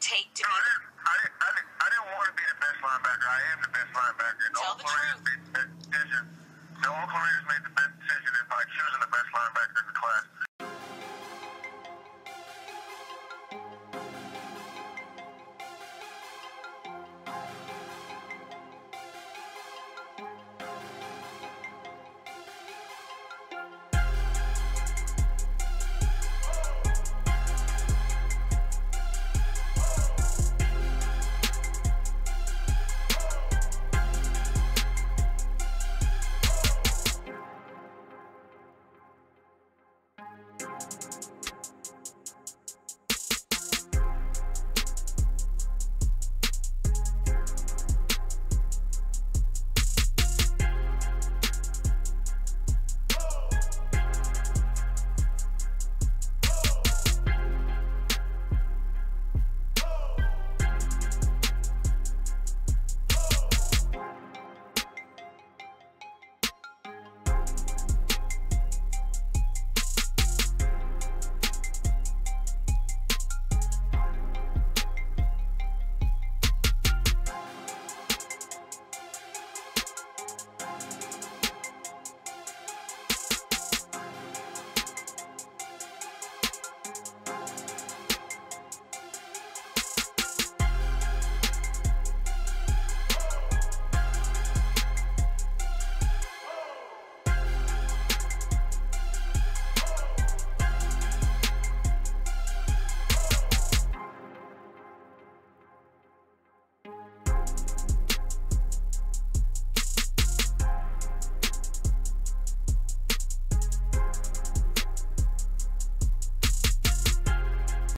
take to No, be? I didn't want to be the best linebacker. I am the best linebacker. Tell the truth. The Oakland Raiders made the best decision in like choosing the best linebacker in the class.